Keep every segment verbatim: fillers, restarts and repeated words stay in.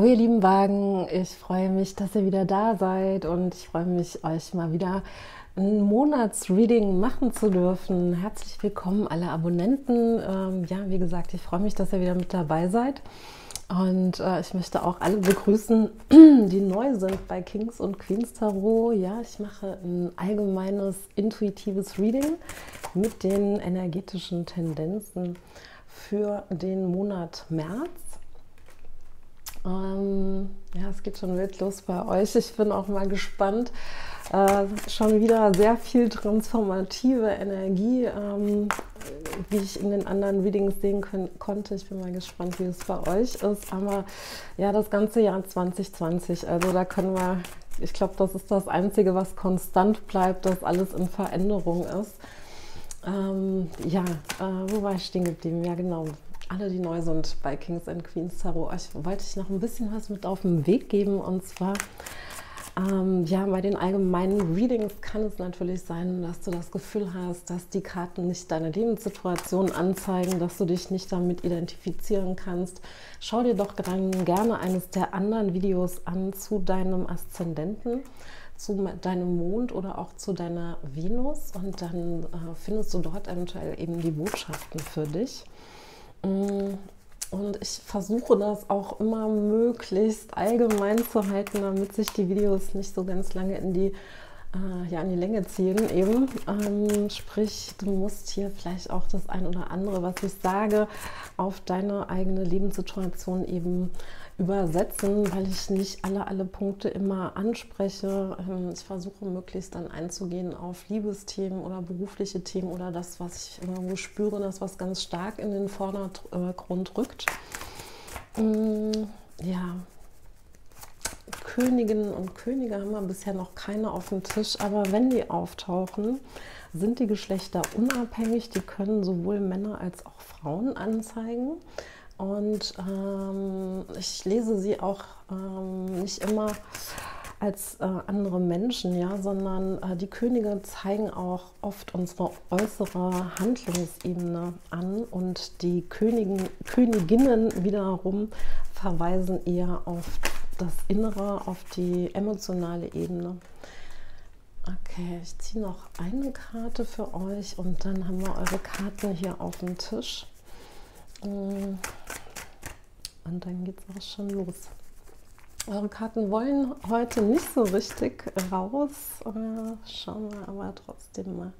Hallo ihr lieben Wagen, ich freue mich, dass ihr wieder da seid und ich freue mich, euch mal wieder ein Monatsreading machen zu dürfen. Herzlich willkommen alle Abonnenten. Ähm, ja, wie gesagt, ich freue mich, dass ihr wieder mit dabei seid und äh, ich möchte auch alle begrüßen, die neu sind bei Kings und Queens Tarot. Ja, ich mache ein allgemeines, intuitives Reading mit den energetischen Tendenzen für den Monat März. Ähm, ja, es geht schon wild los bei euch. Ich bin auch mal gespannt. Äh, schon wieder sehr viel transformative Energie, ähm, wie ich in den anderen Readings sehen können, konnte. Ich bin mal gespannt, wie es bei euch ist. Aber ja, das ganze Jahr zwanzig zwanzig, also da können wir, ich glaube, das ist das Einzige, was konstant bleibt, dass alles in Veränderung ist. Ähm, ja, äh, wo war ich stehen geblieben? Ja, genau. Alle, die neu sind bei Kings and Queens Tarot, euch wollte ich noch ein bisschen was mit auf den Weg geben. Und zwar, ähm, ja, bei den allgemeinen Readings kann es natürlich sein, dass du das Gefühl hast, dass die Karten nicht deine Lebenssituation anzeigen, dass du dich nicht damit identifizieren kannst. Schau dir doch dann gerne eines der anderen Videos an zu deinem Aszendenten, zu deinem Mond oder auch zu deiner Venus, und dann äh, findest du dort eventuell eben die Botschaften für dich. Und ich versuche das auch immer möglichst allgemein zu halten, damit sich die Videos nicht so ganz lange in die, äh, ja, in die Länge ziehen eben. Ähm, sprich, du musst hier vielleicht auch das ein oder andere, was ich sage, auf deine eigene Lebenssituation eben übersetzen, weil ich nicht alle, alle Punkte immer anspreche. Ähm, ich versuche möglichst dann einzugehen auf Liebesthemen oder berufliche Themen oder das, was ich irgendwo spüre, das, was ganz stark in den Vordergrund rückt. Ähm, ja, Königinnen und Könige haben wir bisher noch keine auf dem Tisch, aber wenn die auftauchen, sind die Geschlechter unabhängig. Die können sowohl Männer als auch Frauen anzeigen. Und ähm, ich lese sie auch ähm, nicht immer als äh, andere Menschen, ja, sondern äh, die Könige zeigen auch oft unsere äußere Handlungsebene an und die Königen, Königinnen wiederum verweisen eher auf das Innere, auf die emotionale Ebene. Okay, ich ziehe noch eine Karte für euch und dann haben wir eure Karten hier auf dem Tisch. Und dann geht es auch schon los. Eure Karten wollen heute nicht so richtig raus. Schauen wir aber trotzdem mal.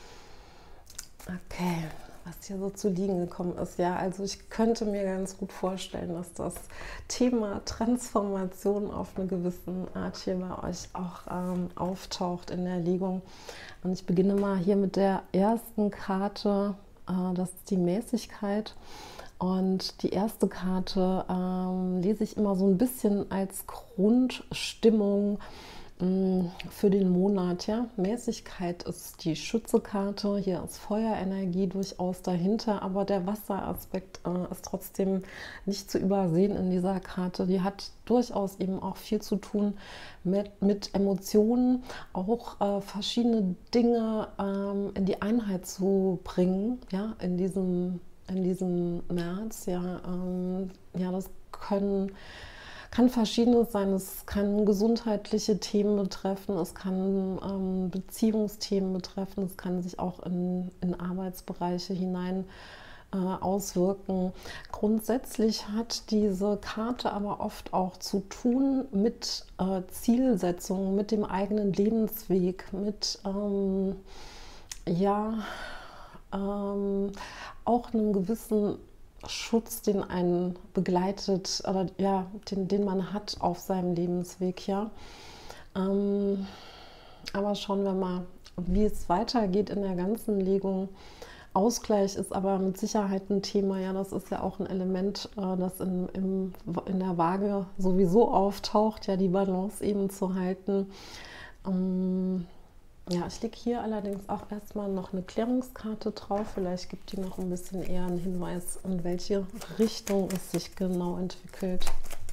Okay, was hier so zu liegen gekommen ist. Ja, also ich könnte mir ganz gut vorstellen, dass das Thema Transformation auf eine gewisse Art hier bei euch auch ähm, auftaucht in der Legung. Und ich beginne mal hier mit der ersten Karte. Äh, das ist die Mäßigkeit. Und die erste Karte ähm, lese ich immer so ein bisschen als Grundstimmung mh, für den Monat. Ja? Mäßigkeit ist die Schütze-Karte, hier ist Feuerenergie durchaus dahinter, aber der Wasseraspekt äh, ist trotzdem nicht zu übersehen in dieser Karte. Die hat durchaus eben auch viel zu tun mit, mit Emotionen, auch äh, verschiedene Dinge ähm, in die Einheit zu bringen, ja, in diesem in diesem März, ja, ähm, ja, das können, kann Verschiedenes sein. Es kann gesundheitliche Themen betreffen, es kann ähm, Beziehungsthemen betreffen, es kann sich auch in, in Arbeitsbereiche hinein äh, auswirken. Grundsätzlich hat diese Karte aber oft auch zu tun mit äh, Zielsetzungen, mit dem eigenen Lebensweg, mit, ähm, ja, ähm, auch einem gewissen Schutz, den einen begleitet, oder ja, den, den man hat auf seinem Lebensweg, ja. Ähm, aber schauen wir mal, wie es weitergeht in der ganzen Legung. Ausgleich ist aber mit Sicherheit ein Thema, ja, das ist ja auch ein Element, äh, das in, im, in der Waage sowieso auftaucht, ja, die Balance eben zu halten. Ähm, Ja, ich lege hier allerdings auch erstmal noch eine Klärungskarte drauf. Vielleicht gibt die noch ein bisschen eher einen Hinweis, in welche Richtung es sich genau entwickelt.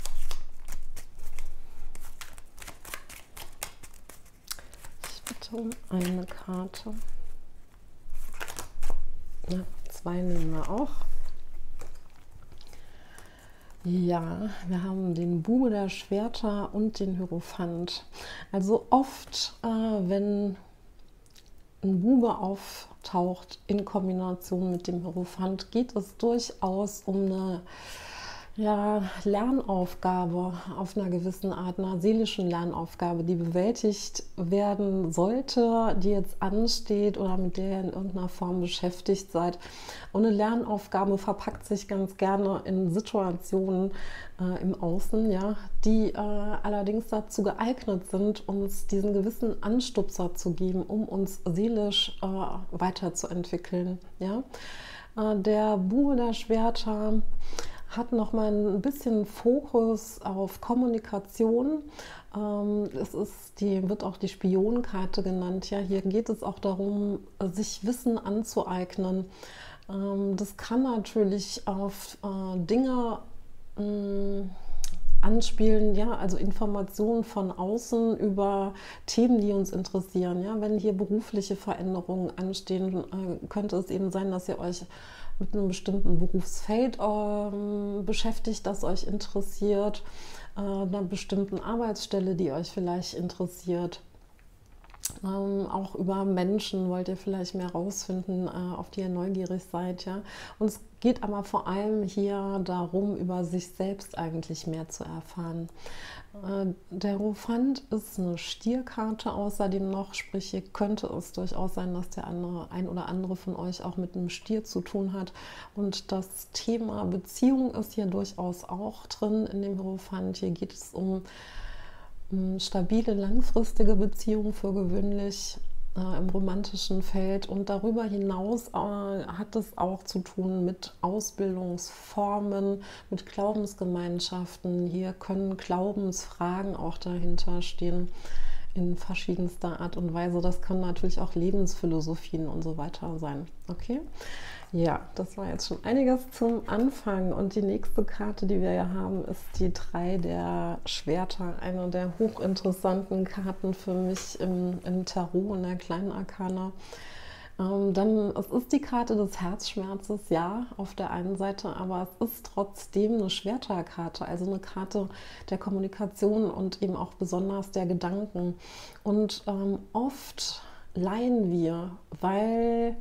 Ich bitte um eine Karte. Ja, zwei nehmen wir auch. Ja, wir haben den Bube der Schwerter und den Hierophant. Also oft, äh, wenn ein Bube auftaucht in Kombination mit dem Hierophant, geht es durchaus um eine ja, Lernaufgabe auf einer gewissen Art, einer seelischen Lernaufgabe, die bewältigt werden sollte, die jetzt ansteht oder mit der ihr in irgendeiner Form beschäftigt seid. Und eine Lernaufgabe verpackt sich ganz gerne in Situationen äh, im Außen, ja, die äh, allerdings dazu geeignet sind, uns diesen gewissen Anstupser zu geben, um uns seelisch äh, weiterzuentwickeln. Ja. Äh, der Bube der Schwerter hat noch mal ein bisschen Fokus auf Kommunikation. Es ist die, wird auch die Spionenkarte genannt. Ja, hier geht es auch darum, sich Wissen anzueignen. Das kann natürlich auf Dinge anspielen, ja, also Informationen von außen über Themen, die uns interessieren. Ja, wenn hier berufliche Veränderungen anstehen, könnte es eben sein, dass ihr euch mit einem bestimmten Berufsfeld äh, beschäftigt, das euch interessiert, äh, einer bestimmten Arbeitsstelle, die euch vielleicht interessiert. Ähm, auch über Menschen wollt ihr vielleicht mehr rausfinden, äh, auf die ihr neugierig seid. Ja? Und es geht aber vor allem hier darum, über sich selbst eigentlich mehr zu erfahren. Äh, der Hierophant ist eine Stierkarte außerdem noch, sprich hier könnte es durchaus sein, dass der andere, ein oder andere von euch auch mit einem Stier zu tun hat. Und das Thema Beziehung ist hier durchaus auch drin in dem Hierophant. Hier geht es um stabile, langfristige Beziehungen für gewöhnlich äh, im romantischen Feld. Und darüber hinaus äh, hat es auch zu tun mit Ausbildungsformen, mit Glaubensgemeinschaften. Hier können Glaubensfragen auch dahinter stehen in verschiedenster Art und Weise. Das können natürlich auch Lebensphilosophien und so weiter sein. Okay? Ja, das war jetzt schon einiges zum Anfang. Und die nächste Karte, die wir ja haben, ist die drei der Schwerter. Eine der hochinteressanten Karten für mich im, im Tarot, in der kleinen Arkana. Ähm, dann, es ist die Karte des Herzschmerzes, ja, auf der einen Seite, aber es ist trotzdem eine Schwerterkarte, also eine Karte der Kommunikation und eben auch besonders der Gedanken. Und ähm, oft leihen wir, weil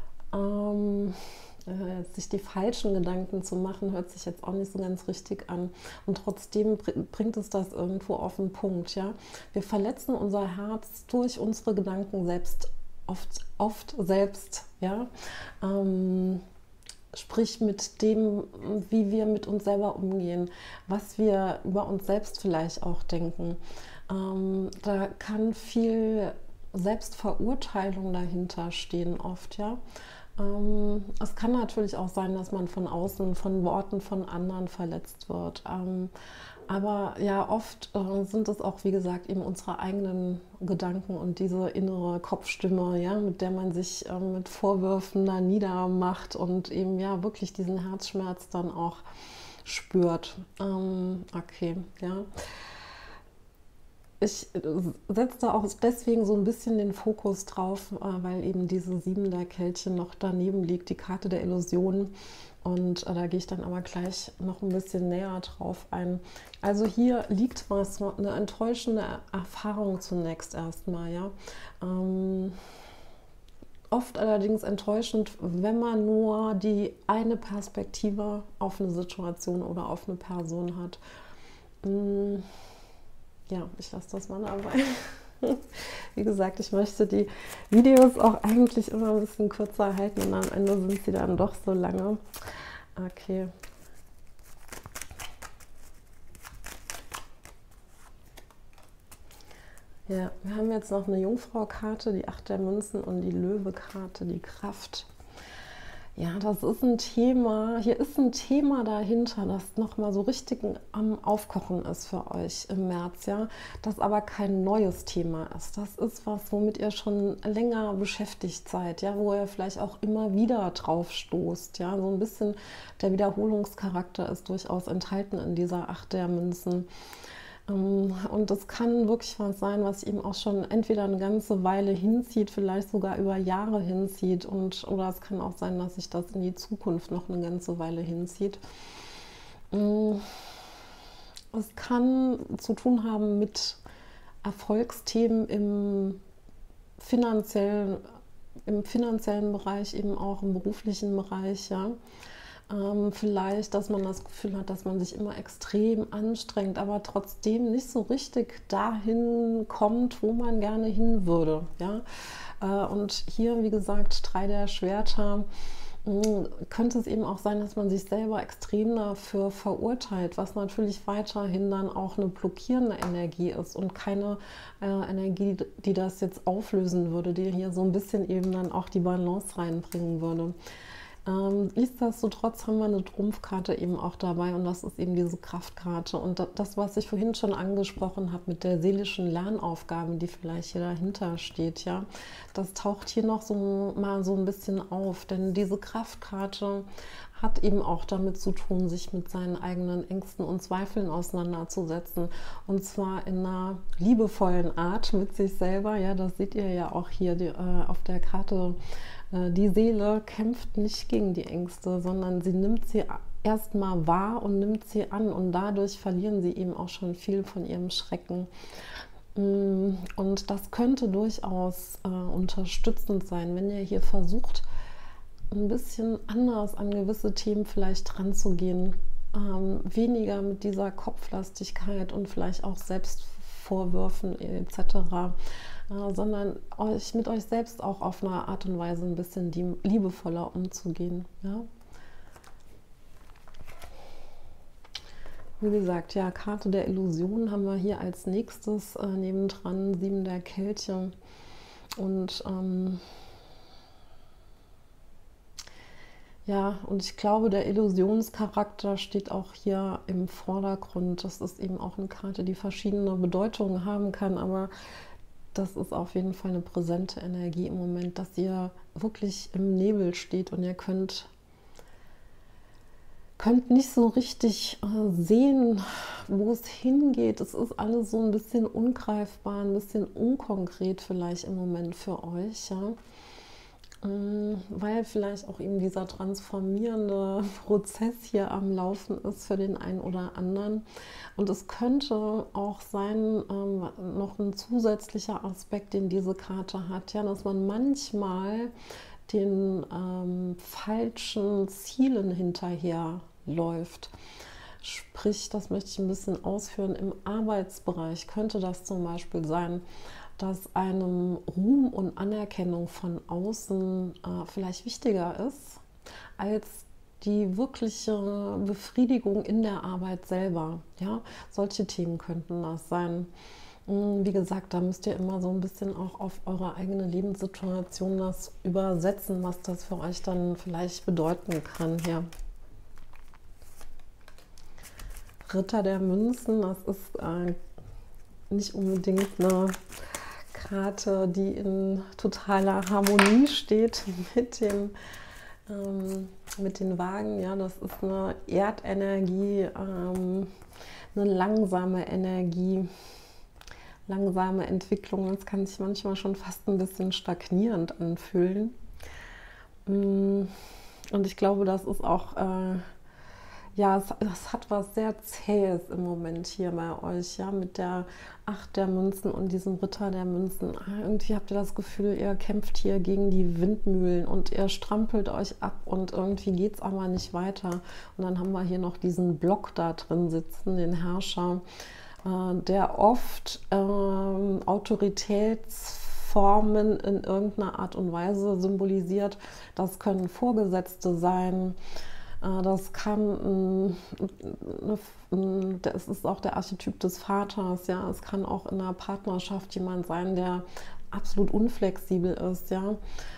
Ähm, äh, sich die falschen Gedanken zu machen, hört sich jetzt auch nicht so ganz richtig an. Und trotzdem bringt es das irgendwo auf den Punkt. Ja? Wir verletzen unser Herz durch unsere Gedanken selbst, oft, oft selbst. Ja? Ähm, sprich mit dem, wie wir mit uns selber umgehen, was wir über uns selbst vielleicht auch denken. Ähm, da kann viel Selbstverurteilung dahinter stehen oft, ja. Ähm, es kann natürlich auch sein, dass man von außen, von Worten von anderen verletzt wird. Ähm, aber ja, oft äh, sind es auch, wie gesagt, eben unsere eigenen Gedanken und diese innere Kopfstimme, ja, mit der man sich äh, mit Vorwürfen da niedermacht und eben ja wirklich diesen Herzschmerz dann auch spürt. Ähm, okay, ja. Ich setze da auch deswegen so ein bisschen den Fokus drauf, weil eben diese sieben der Kelche noch daneben liegt, die Karte der Illusionen. Und da gehe ich dann aber gleich noch ein bisschen näher drauf ein. Also hier liegt was, eine enttäuschende Erfahrung zunächst erstmal, ja. Ähm, oft allerdings enttäuschend, wenn man nur die eine Perspektive auf eine Situation oder auf eine Person hat. Ähm, Ja, ich lasse das mal dabei. Wie gesagt, ich möchte die Videos auch eigentlich immer ein bisschen kürzer halten und am Ende sind sie dann doch so lange. Okay. Ja, wir haben jetzt noch eine Jungfrau-Karte, die Acht der Münzen und die Löwe-Karte, die Kraft. Ja, das ist ein Thema, hier ist ein Thema dahinter, das nochmal so richtig am Aufkochen ist für euch im März, ja, das aber kein neues Thema ist. Das ist was, womit ihr schon länger beschäftigt seid, ja, wo ihr vielleicht auch immer wieder drauf stoßt, ja, so ein bisschen der Wiederholungscharakter ist durchaus enthalten in dieser Acht der Münzen. Und das kann wirklich was sein, was eben auch schon entweder eine ganze Weile hinzieht, vielleicht sogar über Jahre hinzieht. Und, oder es kann auch sein, dass sich das in die Zukunft noch eine ganze Weile hinzieht. Mm, Es kann zu tun haben mit Erfolgsthemen im finanziellen, im finanziellen Bereich, eben auch im beruflichen Bereich, ja. Ähm, vielleicht, dass man das Gefühl hat, dass man sich immer extrem anstrengt, aber trotzdem nicht so richtig dahin kommt, wo man gerne hin würde, ja. Äh, und hier, wie gesagt, drei der Schwerter, könnte es eben auch sein, dass man sich selber extrem dafür verurteilt, was natürlich weiterhin dann auch eine blockierende Energie ist und keine äh, Energie, die das jetzt auflösen würde, die hier so ein bisschen eben dann auch die Balance reinbringen würde. Ähm, nichtsdestotrotz haben wir eine Trumpfkarte eben auch dabei und das ist eben diese Kraftkarte. Und das, was ich vorhin schon angesprochen habe mit der seelischen Lernaufgabe, die vielleicht hier dahinter steht, ja, das taucht hier noch so mal so ein bisschen auf. Denn diese Kraftkarte hat eben auch damit zu tun, sich mit seinen eigenen Ängsten und Zweifeln auseinanderzusetzen. Und zwar in einer liebevollen Art mit sich selber. Ja, das seht ihr ja auch hier die, äh, auf der Karte. Die Seele kämpft nicht gegen die Ängste, sondern sie nimmt sie erstmal wahr und nimmt sie an. Und dadurch verlieren sie eben auch schon viel von ihrem Schrecken. Und das könnte durchaus äh, unterstützend sein, wenn ihr hier versucht, ein bisschen anders an gewisse Themen vielleicht ranzugehen. Ähm, weniger mit dieser Kopflastigkeit und vielleicht auch Selbstvorwürfen et cetera, äh, sondern euch mit euch selbst auch auf eine Art und Weise ein bisschen die, liebevoller umzugehen. Ja? Wie gesagt, ja, Karte der Illusion haben wir hier als nächstes äh, nebendran, sieben der Kelche. Und ähm, ja, und ich glaube, der Illusionscharakter steht auch hier im Vordergrund. Das ist eben auch eine Karte, die verschiedene Bedeutungen haben kann, aber das ist auf jeden Fall eine präsente Energie im Moment, dass ihr wirklich im Nebel steht und ihr könnt, könnt nicht so richtig äh, sehen, wo es hingeht. Es ist alles so ein bisschen ungreifbar, ein bisschen unkonkret vielleicht im Moment für euch, ja. Weil vielleicht auch eben dieser transformierende Prozess hier am Laufen ist für den einen oder anderen. Und es könnte auch sein, ähm, noch ein zusätzlicher Aspekt, den diese Karte hat, ja, dass man manchmal den ähm, falschen Zielen hinterherläuft. Sprich, das möchte ich ein bisschen ausführen, im Arbeitsbereich könnte das zum Beispiel sein, dass einem Ruhm und Anerkennung von außen äh, vielleicht wichtiger ist als die wirkliche Befriedigung in der Arbeit selber. Ja? Solche Themen könnten das sein. Wie gesagt, da müsst ihr immer so ein bisschen auch auf eure eigene Lebenssituation das übersetzen, was das für euch dann vielleicht bedeuten kann. Hier. Ritter der Münzen, das ist äh, nicht unbedingt eine Karte, die in totaler Harmonie steht mit den, ähm, mit den Wagen. Ja, das ist eine Erdenergie, ähm, eine langsame Energie, langsame Entwicklung. Das kann sich manchmal schon fast ein bisschen stagnierend anfühlen. Und ich glaube, das ist auch... Äh, Ja, es, es hat was sehr Zähes im Moment hier bei euch, ja, mit der Acht der Münzen und diesem Ritter der Münzen. Irgendwie habt ihr das Gefühl, ihr kämpft hier gegen die Windmühlen und ihr strampelt euch ab und irgendwie geht es aber nicht weiter. Und dann haben wir hier noch diesen Block da drin sitzen, den Herrscher, äh, der oft äh, Autoritätsformen in irgendeiner Art und Weise symbolisiert. Das können Vorgesetzte sein. Das kann, das ist auch der Archetyp des Vaters, ja. Es kann auch in einer Partnerschaft jemand sein, der absolut unflexibel ist, ja.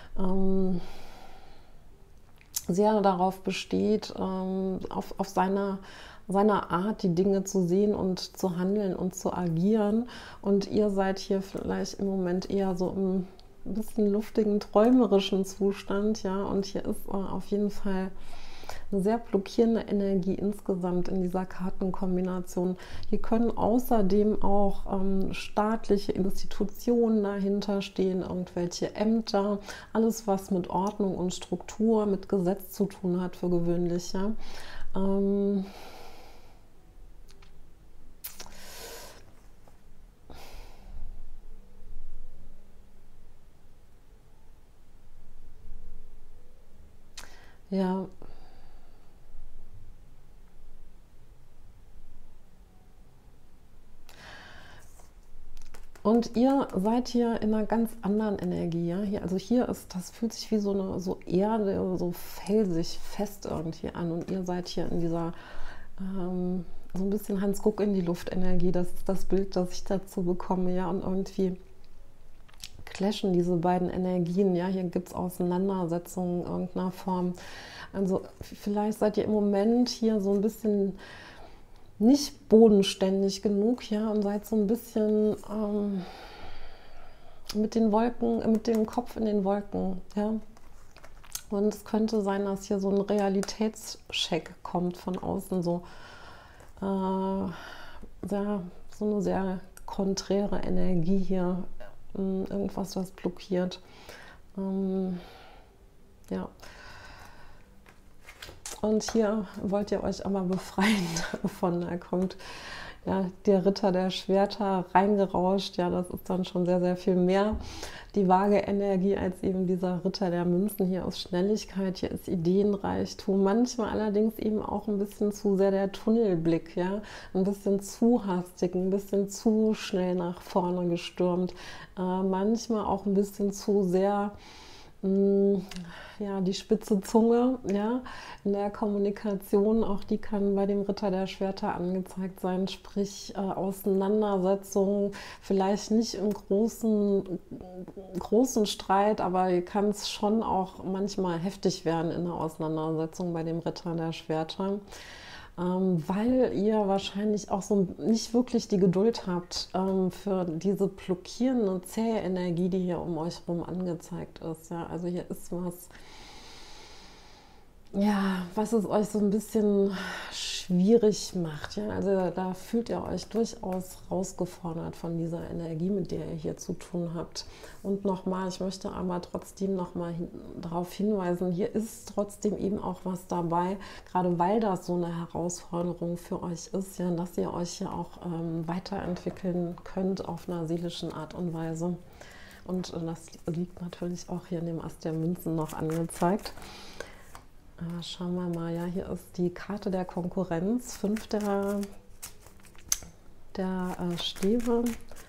Sehr darauf besteht, auf, auf seiner, seiner Art, die Dinge zu sehen und zu handeln und zu agieren. Und ihr seid hier vielleicht im Moment eher so im ein bisschen luftigen, träumerischen Zustand, ja. Und hier ist auf jeden Fall eine sehr blockierende Energie insgesamt in dieser Kartenkombination. Hier können außerdem auch ähm, staatliche Institutionen dahinter stehen, irgendwelche Ämter, alles was mit Ordnung und Struktur, mit Gesetz zu tun hat für gewöhnlich. Ja. Ähm, Ja. Und ihr seid hier in einer ganz anderen Energie. Ja? Hier, also hier ist, das fühlt sich wie so eine so Erde, so felsig fest irgendwie an. Und ihr seid hier in dieser ähm, so ein bisschen Hans Guck in die Luft-Energie. Das ist das Bild, das ich dazu bekomme. Ja? Und irgendwie clashen diese beiden Energien. Ja? Hier gibt es Auseinandersetzungen in irgendeiner Form. Also vielleicht seid ihr im Moment hier so ein bisschen nicht bodenständig genug, ja, und seid so ein bisschen ähm, mit den Wolken, mit dem Kopf in den Wolken, ja. Und es könnte sein, dass hier so ein Realitätscheck kommt von außen, so, äh, ja, so eine sehr konträre Energie hier, ähm, irgendwas, was blockiert, ähm, ja. Und hier wollt ihr euch aber befreien davon. Da kommt ja der Ritter der Schwerter reingerauscht. Ja, das ist dann schon sehr, sehr viel mehr die Waage-Energie als eben dieser Ritter der Münzen. Hier ist Schnelligkeit, hier ist Ideenreichtum. Manchmal allerdings eben auch ein bisschen zu sehr der Tunnelblick. Ja, ein bisschen zu hastig, ein bisschen zu schnell nach vorne gestürmt. Äh, manchmal auch ein bisschen zu sehr ja, die spitze Zunge, ja, in der Kommunikation, auch die kann bei dem Ritter der Schwerter angezeigt sein, sprich äh, Auseinandersetzungen, vielleicht nicht im großen, großen Streit, aber kann es schon auch manchmal heftig werden in der Auseinandersetzung bei dem Ritter der Schwerter. Ähm, weil ihr wahrscheinlich auch so nicht wirklich die Geduld habt ähm, für diese blockierende, zähe Energie, die hier um euch herum angezeigt ist. Ja? Also hier ist was, ja, was es euch so ein bisschen schwierig macht. Ja? Also da fühlt ihr euch durchaus herausgefordert von dieser Energie, mit der ihr hier zu tun habt. Und nochmal, ich möchte aber trotzdem nochmal hin, darauf hinweisen, hier ist trotzdem eben auch was dabei, gerade weil das so eine Herausforderung für euch ist, ja, dass ihr euch hier auch ähm, weiterentwickeln könnt auf einer seelischen Art und Weise. Und äh, das liegt natürlich auch hier in dem Ast der Münzen noch angezeigt. Äh, schauen wir mal, ja, hier ist die Karte der Konkurrenz, fünf der, der äh, Stäbe.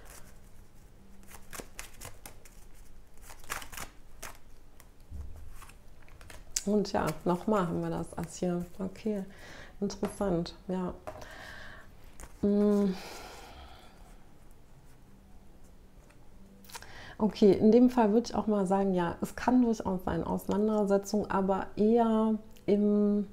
Und ja, nochmal haben wir das Ass hier. Okay, interessant, ja. Okay, in dem Fall würde ich auch mal sagen, ja, es kann durchaus sein, Auseinandersetzung, aber eher im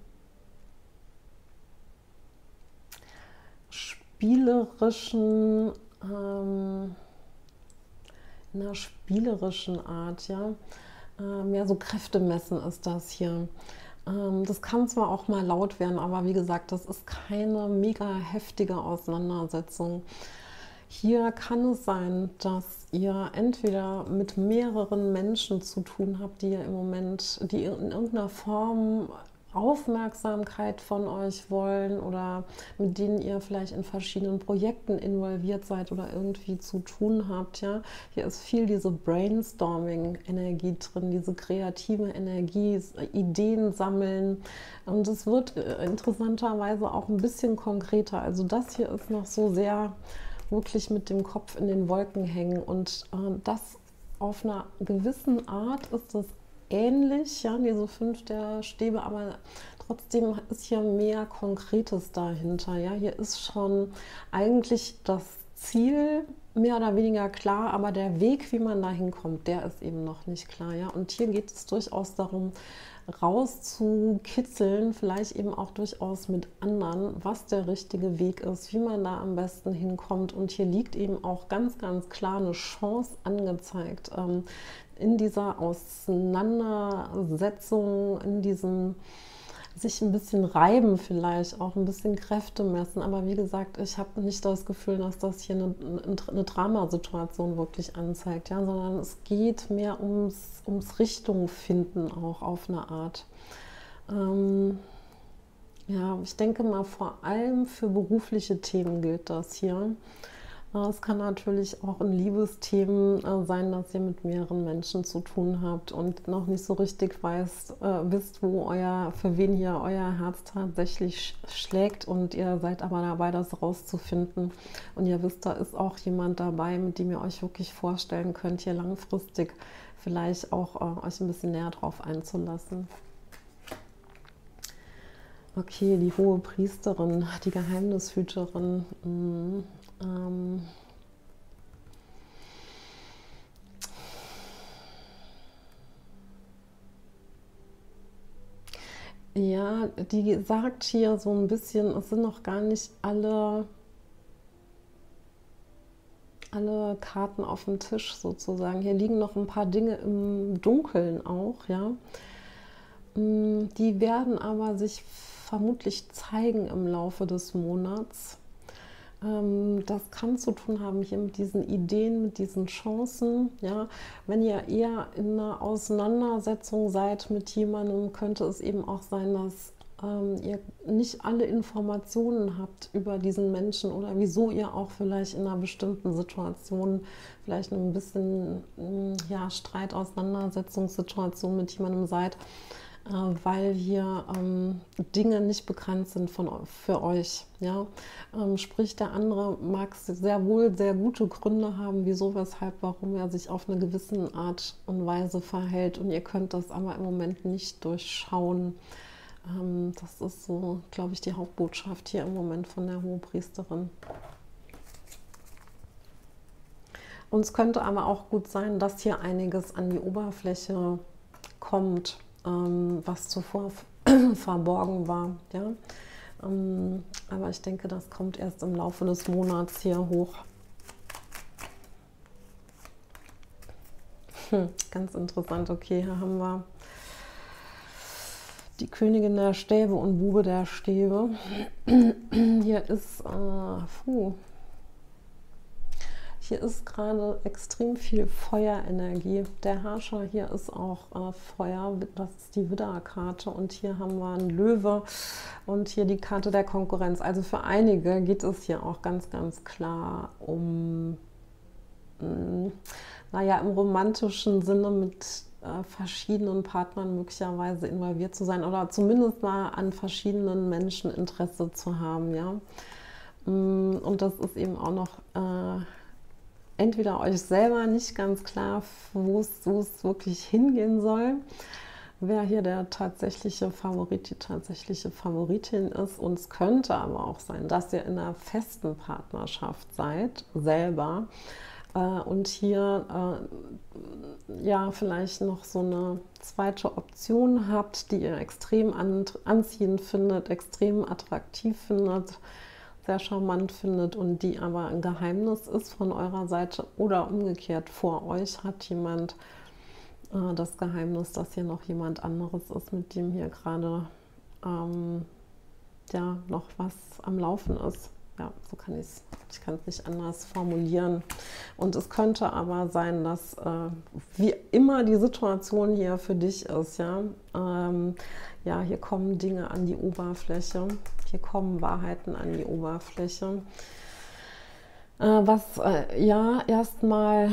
spielerischen, ähm, in einer spielerischen Art, ja. Mehr so Kräftemessen ist das hier. Das kann zwar auch mal laut werden, aber wie gesagt, das ist keine mega heftige Auseinandersetzung. Hier kann es sein, dass ihr entweder mit mehreren Menschen zu tun habt, die ihr im Moment, die in irgendeiner Form Aufmerksamkeit von euch wollen oder mit denen ihr vielleicht in verschiedenen Projekten involviert seid oder irgendwie zu tun habt. Ja? Hier ist viel diese Brainstorming-Energie drin, diese kreative Energie, Ideen sammeln. Und es wird interessanterweise auch ein bisschen konkreter. Also das hier ist noch so sehr wirklich mit dem Kopf in den Wolken hängen. Und äh, das auf einer gewissen Art ist das ähnlich, ja, diese fünf der Stäbe, aber trotzdem ist hier mehr Konkretes dahinter. Ja, hier ist schon eigentlich das Ziel mehr oder weniger klar, aber der Weg, wie man da hinkommt, der ist eben noch nicht klar. Ja, und hier geht es durchaus darum, rauszukitzeln, vielleicht eben auch durchaus mit anderen, was der richtige Weg ist, wie man da am besten hinkommt. Und hier liegt eben auch ganz, ganz klar eine Chance angezeigt, ähm, in dieser Auseinandersetzung, in diesem sich ein bisschen reiben vielleicht, auch ein bisschen Kräfte messen. Aber wie gesagt, ich habe nicht das Gefühl, dass das hier eine, eine Dramasituation wirklich anzeigt, ja, sondern es geht mehr ums, ums Richtung finden auch auf eine Art. Ähm, ja, ich denke mal, vor allem für berufliche Themen gilt das hier. Es kann natürlich auch in Liebesthemen äh, sein, dass ihr mit mehreren Menschen zu tun habt und noch nicht so richtig weißt, äh, wisst, wo euer, für wen hier euer Herz tatsächlich sch schlägt, und ihr seid aber dabei, das rauszufinden. Und ihr wisst, da ist auch jemand dabei, mit dem ihr euch wirklich vorstellen könnt, hier langfristig vielleicht auch äh, euch ein bisschen näher drauf einzulassen. Okay, die hohe Priesterin, die Geheimnishüterin. Mh, ähm ja, die sagt hier so ein bisschen, es sind noch gar nicht alle, alle Karten auf dem Tisch sozusagen. Hier liegen noch ein paar Dinge im Dunkeln auch, ja. Die werden aber sich vermutlich zeigen im Laufe des Monats. Das kann zu tun haben hier mit diesen Ideen, mit diesen Chancen. Ja, wenn ihr eher in einer Auseinandersetzung seid mit jemandem, könnte es eben auch sein, dass ähm, ihr nicht alle Informationen habt über diesen Menschen oder wieso ihr auch vielleicht in einer bestimmten Situation, vielleicht ein bisschen ja, Streit, Auseinandersetzungssituation mit jemandem seid, weil hier ähm, Dinge nicht bekannt sind von, für euch. Ja? Ähm, sprich, der andere mag sehr wohl sehr gute Gründe haben, wieso, weshalb, warum er sich auf eine gewisse Art und Weise verhält, und ihr könnt das aber im Moment nicht durchschauen. Ähm, das ist so, glaube ich, die Hauptbotschaft hier im Moment von der Hohepriesterin. Und es könnte aber auch gut sein, dass hier einiges an die Oberfläche kommt, was zuvor verborgen war. Ja? Aber ich denke, das kommt erst im Laufe des Monats hier hoch. Hm, ganz interessant. Okay, hier haben wir die Königin der Stäbe und Bube der Stäbe. Hier ist, äh, puh, hier ist gerade extrem viel Feuerenergie. Der Herrscher hier ist auch äh, Feuer, das ist die Widderkarte, und hier haben wir einen Löwe und hier die Karte der Konkurrenz. Also für einige geht es hier auch ganz, ganz klar um, mh, naja, im romantischen Sinne mit äh, verschiedenen Partnern möglicherweise involviert zu sein oder zumindest mal an verschiedenen Menschen Interesse zu haben. Ja? Und das ist eben auch noch äh, entweder euch selber nicht ganz klar, wo es, wo es wirklich hingehen soll, wer hier der tatsächliche Favorit, die tatsächliche Favoritin ist. Und es könnte aber auch sein, dass ihr in einer festen Partnerschaft seid, selber, äh, und hier äh, ja vielleicht noch so eine zweite Option habt, die ihr extrem an, anziehend findet, extrem attraktiv findet, sehr charmant findet, und die aber ein Geheimnis ist von eurer Seite, oder umgekehrt, vor euch hat jemand äh, das Geheimnis, dass hier noch jemand anderes ist, mit dem hier gerade ähm, ja, noch was am Laufen ist. Ja, so kann ich es, ich kann es nicht anders formulieren. Und es könnte aber sein, dass äh, wie immer die Situation hier für dich ist, ja, ähm, ja, hier kommen Dinge an die Oberfläche, hier kommen Wahrheiten an die Oberfläche, äh, was äh, ja erstmal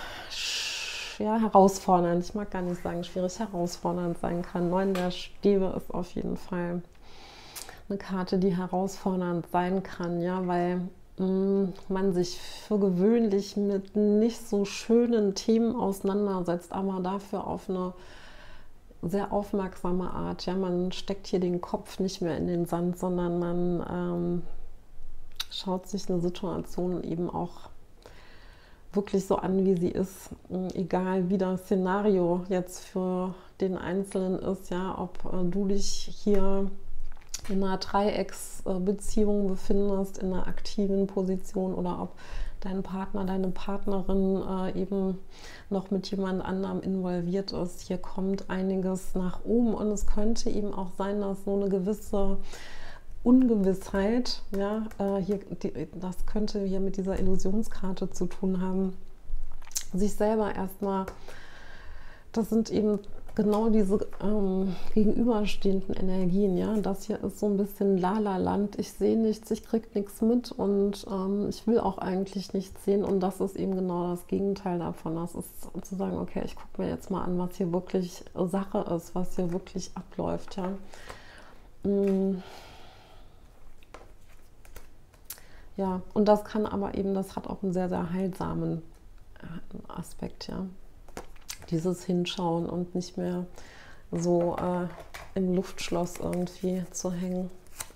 ja, herausfordernd, ich mag gar nicht sagen schwierig, herausfordernd sein kann. Neun der Stäbe ist auf jeden Fall eine Karte, die herausfordernd sein kann, ja, weil mh, man sich für gewöhnlich mit nicht so schönen Themen auseinandersetzt, aber dafür auf eine sehr aufmerksame Art. Ja, man steckt hier den Kopf nicht mehr in den Sand, sondern man ähm, schaut sich eine Situation eben auch wirklich so an, wie sie ist, egal wie das Szenario jetzt für den Einzelnen ist, ja, ob äh, du dich hier in einer Dreiecksbeziehung befindest, in einer aktiven Position, oder ob dein Partner, deine Partnerin äh, eben noch mit jemand anderem involviert ist. Hier kommt einiges nach oben, und es könnte eben auch sein, dass so eine gewisse Ungewissheit, ja, äh, hier, die, das könnte hier mit dieser Illusionskarte zu tun haben, sich selber erstmal, das sind eben genau diese ähm, gegenüberstehenden Energien, ja, das hier ist so ein bisschen Lala-Land, ich sehe nichts, ich kriege nichts mit und ähm, ich will auch eigentlich nichts sehen und das ist eben genau das Gegenteil davon, das ist zu sagen, okay, ich gucke mir jetzt mal an, was hier wirklich Sache ist, was hier wirklich abläuft, ja. Mm. Ja, und das kann aber eben, das hat auch einen sehr, sehr heilsamen Aspekt, ja. Dieses Hinschauen und nicht mehr so äh, im Luftschloss irgendwie zu hängen.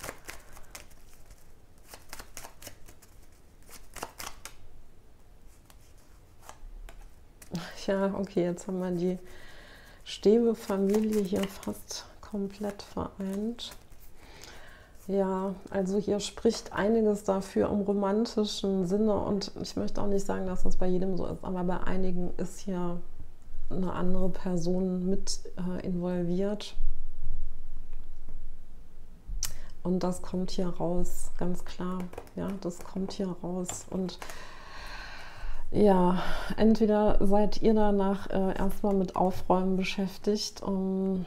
Ja, okay, jetzt haben wir die Stäbe-Familie hier fast komplett vereint. Ja, also hier spricht einiges dafür im romantischen Sinne und ich möchte auch nicht sagen, dass das bei jedem so ist, aber bei einigen ist hier eine andere Person mit äh, involviert. Und das kommt hier raus, ganz klar. Ja, das kommt hier raus. Und ja, entweder seid ihr danach äh, erstmal mit Aufräumen beschäftigt um,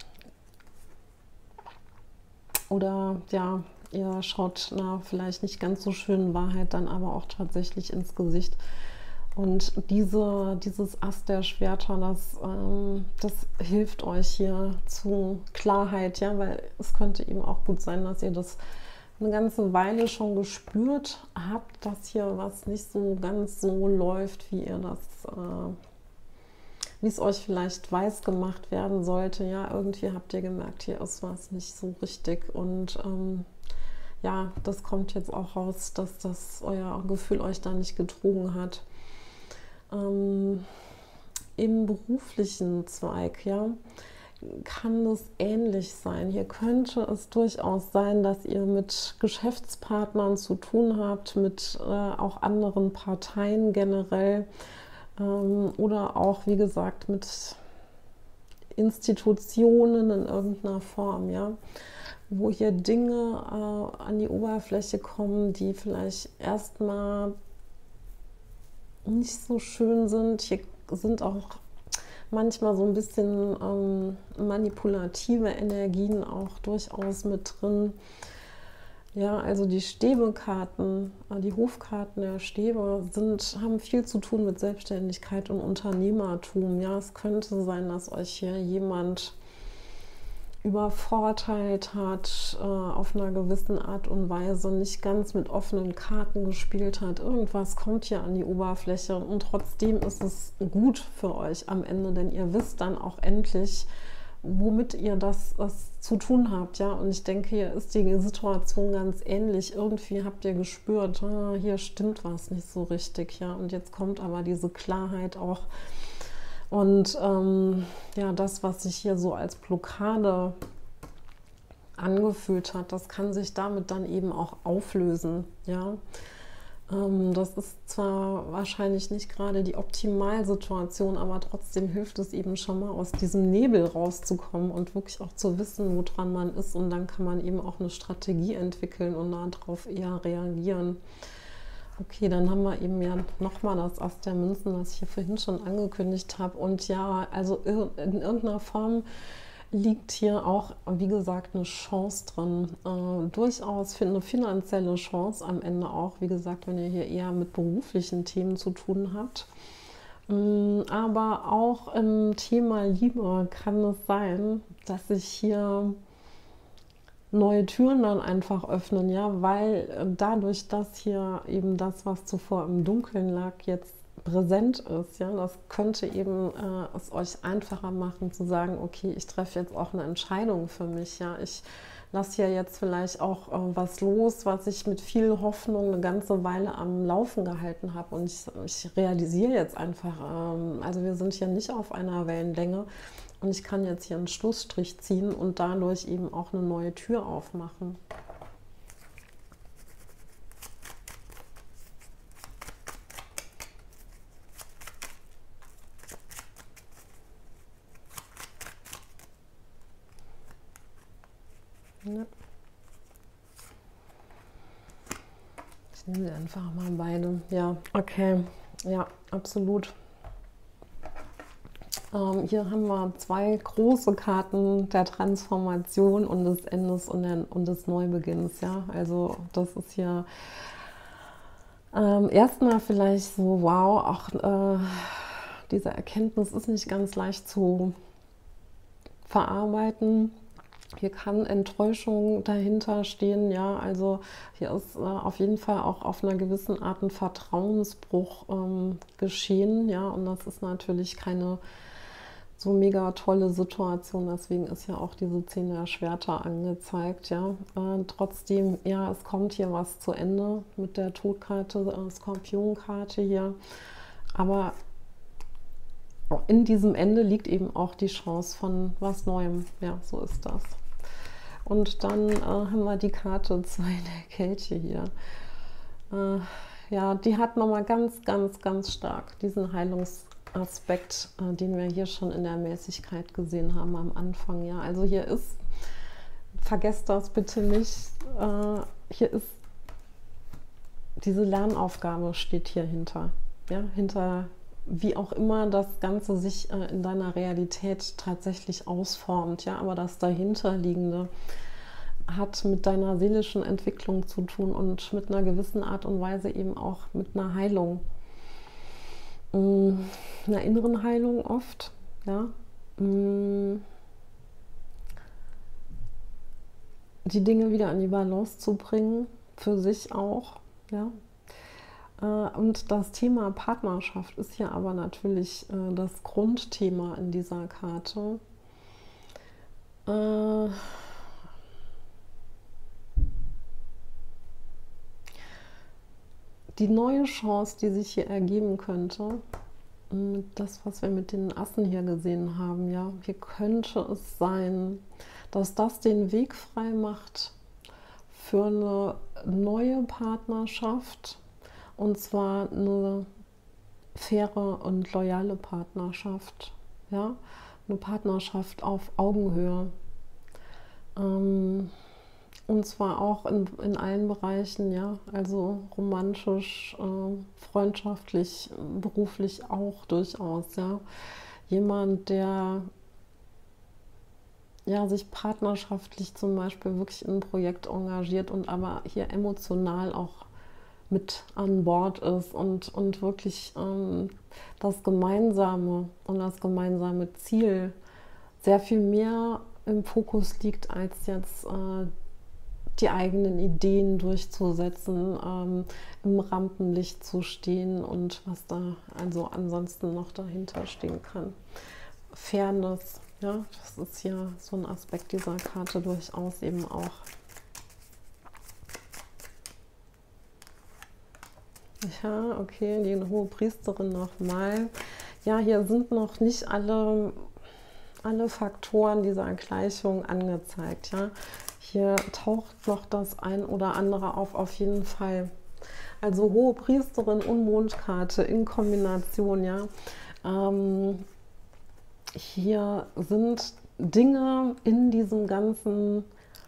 oder ja, ihr schaut einer vielleicht nicht ganz so schönen Wahrheit dann aber auch tatsächlich ins Gesicht. Und diese, dieses Ass der Schwerter, das, ähm, das hilft euch hier zu Klarheit, ja, weil es könnte eben auch gut sein, dass ihr das eine ganze Weile schon gespürt habt, dass hier was nicht so ganz so läuft, wie ihr das, äh, wie es euch vielleicht weiß gemacht werden sollte. Ja, irgendwie habt ihr gemerkt, hier ist was nicht so richtig und ähm, ja, das kommt jetzt auch raus, dass das euer Gefühl euch da nicht getrogen hat. Ähm, im beruflichen Zweig, ja, kann es ähnlich sein. Hier könnte es durchaus sein, dass ihr mit Geschäftspartnern zu tun habt, mit äh, auch anderen Parteien generell ähm, oder auch, wie gesagt, mit Institutionen in irgendeiner Form, ja, wo hier Dinge äh, an die Oberfläche kommen, die vielleicht erstmal nicht so schön sind. Hier sind auch manchmal so ein bisschen ähm, manipulative Energien auch durchaus mit drin. Ja, also die Stäbekarten, die Hofkarten der Stäbe sind, haben viel zu tun mit Selbstständigkeit und Unternehmertum. Ja, es könnte sein, dass euch hier jemand übervorteilt hat, äh, auf einer gewissen Art und Weise nicht ganz mit offenen Karten gespielt hat. Irgendwas kommt hier an die Oberfläche und trotzdem ist es gut für euch am Ende, denn ihr wisst dann auch endlich, womit ihr das, das zu tun habt. Ja? Und ich denke, hier ist die Situation ganz ähnlich. Irgendwie habt ihr gespürt, ah, hier stimmt was nicht so richtig. Ja? Und jetzt kommt aber diese Klarheit auch. Und ähm, ja, das, was sich hier so als Blockade angefühlt hat, das kann sich damit dann eben auch auflösen. Ja? Ähm, das ist zwar wahrscheinlich nicht gerade die Optimalsituation, aber trotzdem hilft es eben schon mal, aus diesem Nebel rauszukommen und wirklich auch zu wissen, woran man ist. Und dann kann man eben auch eine Strategie entwickeln und darauf eher reagieren. Okay, dann haben wir eben ja nochmal das Ass der Münzen, das ich hier vorhin schon angekündigt habe. Und ja, also in irgendeiner Form liegt hier auch, wie gesagt, eine Chance drin. Äh, durchaus für eine finanzielle Chance am Ende auch, wie gesagt, wenn ihr hier eher mit beruflichen Themen zu tun habt. Ähm, aber auch im Thema Liebe kann es sein, dass sich hier neue Türen dann einfach öffnen, ja, weil dadurch, dass hier eben das, was zuvor im Dunkeln lag, jetzt präsent ist, ja, das könnte eben äh, es euch einfacher machen zu sagen, okay, ich treffe jetzt auch eine Entscheidung für mich, ja, ich lasse hier jetzt vielleicht auch äh, was los, was ich mit viel Hoffnung eine ganze Weile am Laufen gehalten habe und ich, ich realisiere jetzt einfach, ähm, also wir sind hier nicht auf einer Wellenlänge. Und ich kann jetzt hier einen Schlussstrich ziehen und dadurch eben auch eine neue Tür aufmachen. Ja. Ich nehme sie einfach mal beide. Ja, okay. Ja, absolut. Ähm, hier haben wir zwei große Karten der Transformation und des Endes und, der, und des Neubeginns. Ja? Also das ist hier ähm, erstmal vielleicht so, wow, auch äh, diese Erkenntnis ist nicht ganz leicht zu verarbeiten. Hier kann Enttäuschung dahinter stehen, ja, also hier ist äh, auf jeden Fall auch auf einer gewissen Art ein Vertrauensbruch ähm, geschehen, ja, und das ist natürlich keine so mega tolle Situation, deswegen ist ja auch diese Zehn der Schwerter angezeigt, ja. Äh, trotzdem, ja, es kommt hier was zu Ende mit der Todkarte, äh, Skorpionkarte hier, aber in diesem Ende liegt eben auch die Chance von was Neuem, ja, so ist das. Und dann äh, haben wir die Karte Zwei der Kelche hier. Äh, ja, die hat nochmal ganz, ganz, ganz stark diesen Heilungsaspekt, äh, den wir hier schon in der Mäßigkeit gesehen haben am Anfang. Ja, also hier ist, vergesst das bitte nicht, äh, hier ist diese Lernaufgabe steht hier hinter. Ja, hinter wie auch immer das Ganze sich äh, in deiner Realität tatsächlich ausformt, ja, aber das dahinterliegende hat mit deiner seelischen Entwicklung zu tun und mit einer gewissen Art und Weise eben auch mit einer Heilung, ähm, einer inneren Heilung oft, ja, ähm, die Dinge wieder in die Balance zu bringen, für sich auch, ja. Und das Thema Partnerschaft ist hier aber natürlich äh, das Grundthema in dieser Karte. Äh, die neue Chance, die sich hier ergeben könnte, das, was wir mit den Assen hier gesehen haben, ja, hier könnte es sein, dass das den Weg frei macht für eine neue Partnerschaft. Und zwar eine faire und loyale Partnerschaft, ja, eine Partnerschaft auf Augenhöhe. Ähm, und zwar auch in, in allen Bereichen, ja, also romantisch, äh, freundschaftlich, beruflich auch durchaus, ja. Jemand, der ja, sich partnerschaftlich zum Beispiel wirklich in ein Projekt engagiert und aber hier emotional auch mit an Bord ist und, und wirklich ähm, das Gemeinsame und das gemeinsame Ziel sehr viel mehr im Fokus liegt, als jetzt äh, die eigenen Ideen durchzusetzen, ähm, im Rampenlicht zu stehen und was da also ansonsten noch dahinter stehen kann. Fairness, ja, das ist hier so ein Aspekt dieser Karte durchaus eben auch. Ja, okay, die Hohepriesterin nochmal. Ja, hier sind noch nicht alle, alle Faktoren dieser Gleichung angezeigt. Ja, hier taucht noch das ein oder andere auf, auf jeden Fall. Also Hohepriesterin und Mondkarte in Kombination, ja. Ähm, hier sind Dinge in diesem ganzen,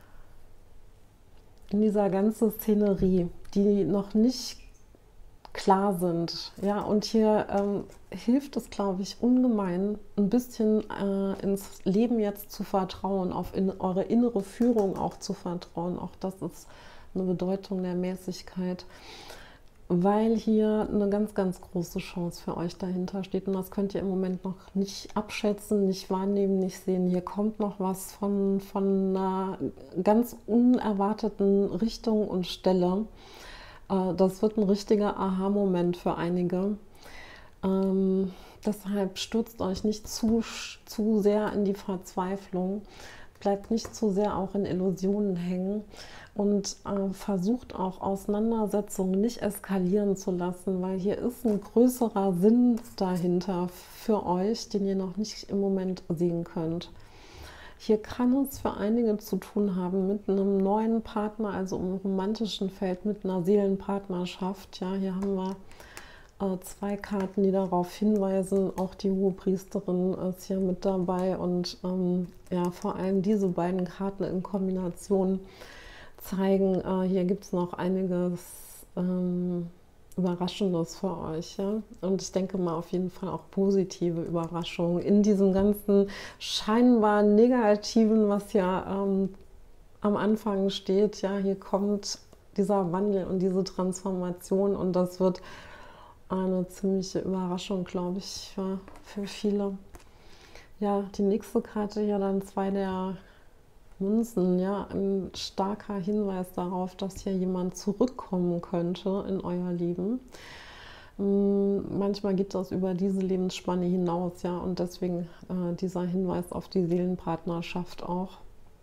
in dieser ganzen Szenerie, die noch nicht klar sind. Ja, und hier ähm, hilft es, glaube ich, ungemein, ein bisschen äh, ins Leben jetzt zu vertrauen, auf in, eure innere Führung auch zu vertrauen. Auch das ist eine Bedeutung der Mäßigkeit, weil hier eine ganz, ganz große Chance für euch dahinter steht. Und das könnt ihr im Moment noch nicht abschätzen, nicht wahrnehmen, nicht sehen. Hier kommt noch was von, von einer ganz unerwarteten Richtung und Stelle. Das wird ein richtiger Aha-Moment für einige. Ähm, deshalb stürzt euch nicht zu, zu sehr in die Verzweiflung. Bleibt nicht zu sehr auch in Illusionen hängen und äh, versucht auch Auseinandersetzungen nicht eskalieren zu lassen, weil hier ist ein größerer Sinn dahinter für euch, den ihr noch nicht im Moment sehen könnt. Hier kann es für einige zu tun haben mit einem neuen Partner, also im romantischen Feld, mit einer Seelenpartnerschaft. Ja, hier haben wir äh, zwei Karten, die darauf hinweisen. Auch die Hohepriesterin ist hier mit dabei. Und ähm, ja, vor allem diese beiden Karten in Kombination zeigen, äh, hier gibt es noch einiges, ähm, Überraschendes für euch. Ja? Und ich denke mal auf jeden Fall auch positive Überraschungen in diesem ganzen scheinbar Negativen, was ja ähm, am Anfang steht. Ja, hier kommt dieser Wandel und diese Transformation und das wird eine ziemliche Überraschung, glaube ich, für, für viele. Ja, die nächste Karte hier dann zwei der Münzen, ja, ein starker Hinweis darauf, dass hier jemand zurückkommen könnte in euer Leben. Manchmal geht das über diese Lebensspanne hinaus, ja, und deswegen äh, dieser Hinweis auf die Seelenpartnerschaft auch.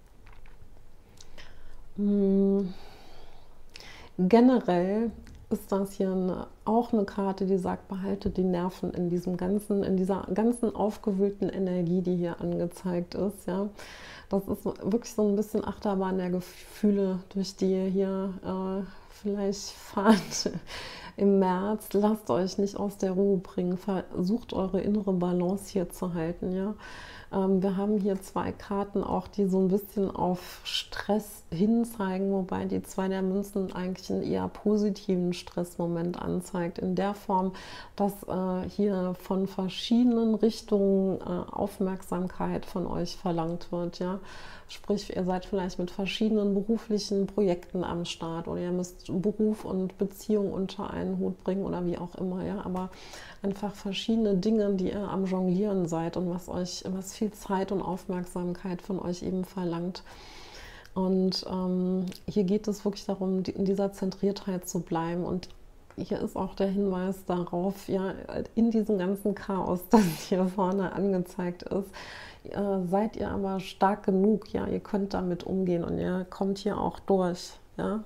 Hm. Generell ist das hier eine, auch eine Karte, die sagt, behalte die Nerven in diesem ganzen, in dieser ganzen aufgewühlten Energie, die hier angezeigt ist, ja. Das ist wirklich so ein bisschen Achterbahn der Gefühle, durch die ihr hier äh, vielleicht fahrt im März. Lasst euch nicht aus der Ruhe bringen. Versucht eure innere Balance hier zu halten. Ja? Ähm, wir haben hier zwei Karten auch, die so ein bisschen auf Stress hinzeigen, wobei die zwei der Münzen eigentlich einen eher positiven Stressmoment anzeigt. In der Form, dass äh, hier von verschiedenen Richtungen äh, Aufmerksamkeit von euch verlangt wird. Ja? Sprich, ihr seid vielleicht mit verschiedenen beruflichen Projekten am Start oder ihr müsst Beruf und Beziehung unter einen Hut bringen oder wie auch immer, ja, aber einfach verschiedene Dinge, die ihr am Jonglieren seid und was euch, was viel Zeit und Aufmerksamkeit von euch eben verlangt. Und ähm, hier geht es wirklich darum, in dieser Zentriertheit zu bleiben und hier ist auch der Hinweis darauf, ja, in diesem ganzen Chaos, das hier vorne angezeigt ist, äh, seid ihr aber stark genug, ja, ihr könnt damit umgehen und ihr kommt hier auch durch, ja.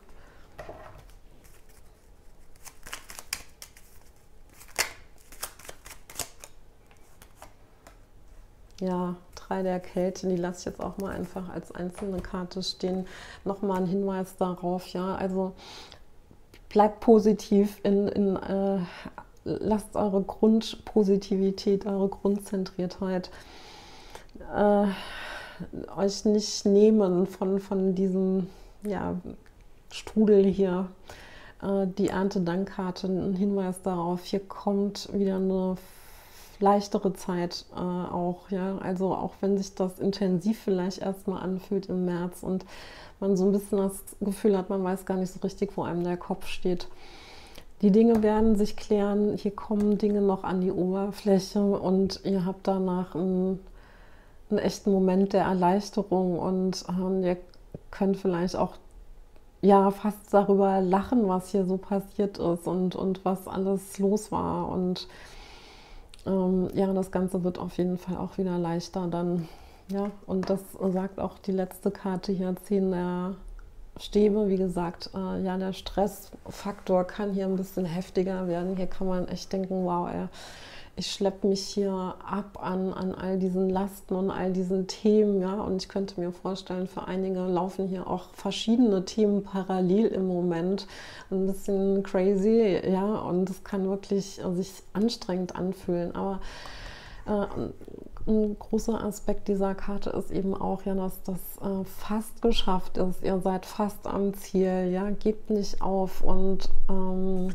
Ja, drei der Kälte, die lasse ich jetzt auch mal einfach als einzelne Karte stehen. Nochmal ein Hinweis darauf, ja, also bleibt positiv, in, in, äh, lasst eure Grundpositivität, eure Grundzentriertheit äh, euch nicht nehmen von, von diesem ja, Strudel hier. Äh, die Erntedankkarte, ein Hinweis darauf, hier kommt wieder eine leichtere Zeit äh, auch, ja, also auch wenn sich das intensiv vielleicht erstmal anfühlt im März und man so ein bisschen das Gefühl hat, man weiß gar nicht so richtig, wo einem der Kopf steht. Die Dinge werden sich klären, hier kommen Dinge noch an die Oberfläche und ihr habt danach einen, einen echten Moment der Erleichterung und äh, ihr könnt vielleicht auch ja fast darüber lachen, was hier so passiert ist und, und was alles los war und ähm, ja, das Ganze wird auf jeden Fall auch wieder leichter dann. Ja, und das sagt auch die letzte Karte hier, zehn der Stäbe. Wie gesagt, äh, ja, der Stressfaktor kann hier ein bisschen heftiger werden. Hier kann man echt denken, wow, ey, ich schleppe mich hier ab an, an all diesen Lasten und all diesen Themen. Ja, und ich könnte mir vorstellen, für einige laufen hier auch verschiedene Themen parallel im Moment. Ein bisschen crazy, ja, und es kann wirklich äh, sich anstrengend anfühlen. Aber äh, ein großer Aspekt dieser Karte ist eben auch, ja, dass das äh, fast geschafft ist. Ihr seid fast am Ziel, ja, gebt nicht auf und ähm,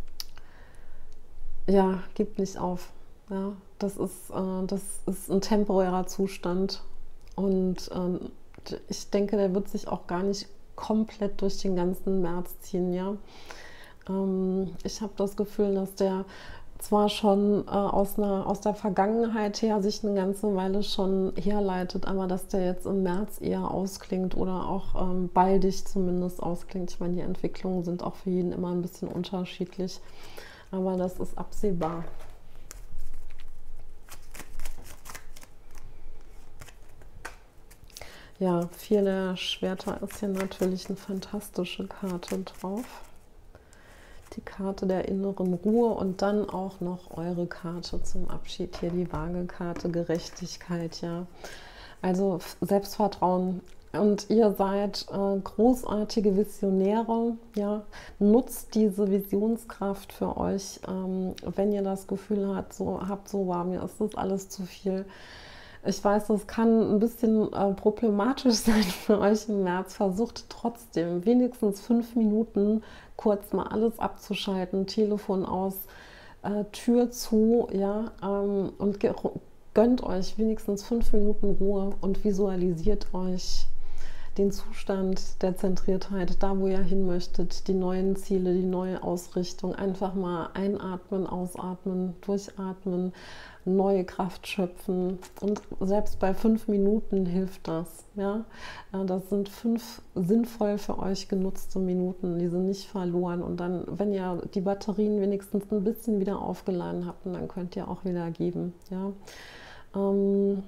ja, gebt nicht auf. Ja, das ist, äh, das ist ein temporärer Zustand und ähm, ich denke, der wird sich auch gar nicht komplett durch den ganzen März ziehen, ja. Ähm, ich habe das Gefühl, dass der zwar schon äh, aus, einer, aus der Vergangenheit her sich eine ganze Weile schon herleitet, aber dass der jetzt im März eher ausklingt oder auch ähm, baldig zumindest ausklingt. Ich meine, die Entwicklungen sind auch für jeden immer ein bisschen unterschiedlich, aber das ist absehbar. Ja, vier der Schwerter ist hier natürlich eine fantastische Karte drauf. Die Karte der inneren Ruhe und dann auch noch eure Karte zum Abschied hier, die Waage-Karte Gerechtigkeit, ja. Also Selbstvertrauen und ihr seid äh, großartige Visionäre, ja. Nutzt diese Visionskraft für euch, ähm, wenn ihr das Gefühl habt, so, habt, so war mir ist das alles zu viel. Ich weiß, das kann ein bisschen äh, problematisch sein für euch im März. Versucht trotzdem wenigstens fünf Minuten kurz mal alles abzuschalten, Telefon aus, äh, Tür zu, ja, ähm, und gönnt euch wenigstens fünf Minuten Ruhe und visualisiert euch den Zustand der Zentriertheit, da wo ihr hin möchtet, die neuen Ziele, die neue Ausrichtung. Einfach mal einatmen, ausatmen, durchatmen, neue Kraft schöpfen. Und selbst bei fünf Minuten hilft das. Ja? Das sind fünf sinnvoll für euch genutzte Minuten, die sind nicht verloren. Und dann, wenn ihr die Batterien wenigstens ein bisschen wieder aufgeladen habt, dann könnt ihr auch wieder geben. Ja? Ähm,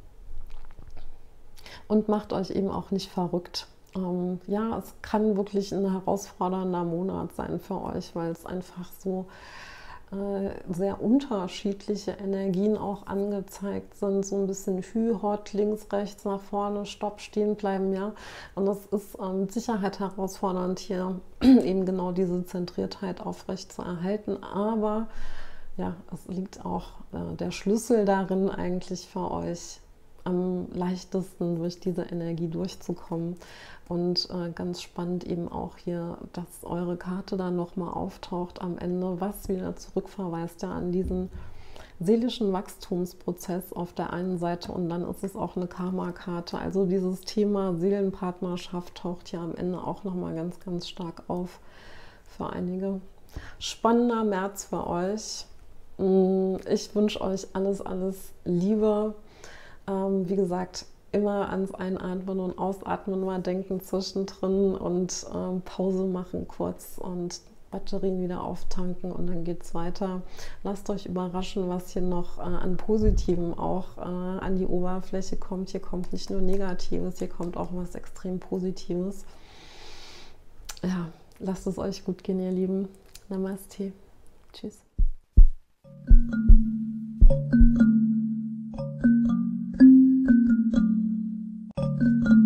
Und macht euch eben auch nicht verrückt. Ähm, ja, es kann wirklich ein herausfordernder Monat sein für euch, weil es einfach so äh, sehr unterschiedliche Energien auch angezeigt sind. So ein bisschen Hü, Hot, links, rechts, nach vorne, Stopp, stehen bleiben, ja. Und das ist äh, mit Sicherheit herausfordernd, hier eben genau diese Zentriertheit aufrecht zu erhalten. Aber ja, es liegt auch äh, der Schlüssel darin, eigentlich für euch am leichtesten durch diese Energie durchzukommen. Und äh, ganz spannend eben auch hier, dass eure Karte dann nochmal auftaucht am Ende, was wieder zurückverweist ja an diesen seelischen Wachstumsprozess auf der einen Seite, und dann ist es auch eine Karma-Karte. Also dieses Thema Seelenpartnerschaft taucht hier am Ende auch nochmal ganz, ganz stark auf für einige. Spannender März für euch. Ich wünsche euch alles, alles Liebe. Ähm, wie gesagt, immer ans Einatmen und Ausatmen mal denken zwischendrin und ähm, Pause machen kurz und Batterien wieder auftanken, und dann geht es weiter. Lasst euch überraschen, was hier noch äh, an Positivem auch äh, an die Oberfläche kommt. Hier kommt nicht nur Negatives, hier kommt auch was extrem Positives. Ja, lasst es euch gut gehen, ihr Lieben. Namaste. Tschüss. Thank you.